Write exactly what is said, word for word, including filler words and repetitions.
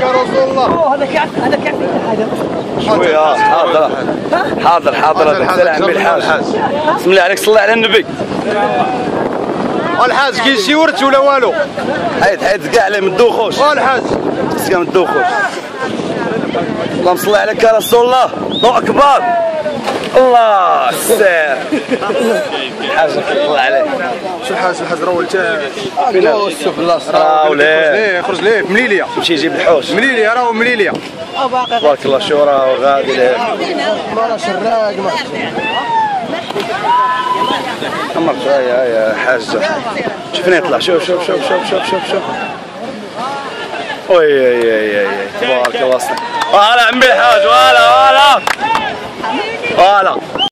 عليك يا رسول الله. هذا كيف هذا كيف هذا شويه حاضر حاضر حاضر هذاك سلام عمي الحاج. بسم الله عليك صلي على النبي. الحاج كاين شي ورث ولا والو؟ حيد حيد كاع عليه من الدوخوش. الحاج كاع من الدوخوش. اللهم صل عليك يا رسول الله. الله اكبر. الله السير. حاج الله عليك. شو الحاج الحاج راه ولد فين شوف الله راه وليه خرج ليه مليليه. يمشي يجيب الحوش. مليليه راه مليليه. تبارك الله شو راه غادي ليه. ما شراق ما عمرك يا يا حاج. شوفني يطلع شوف شوف شوف شوف شوف شوف شوف. وي وي وي تبارك الله. فوالا عمي الحاج فوالا فوالا فوالا.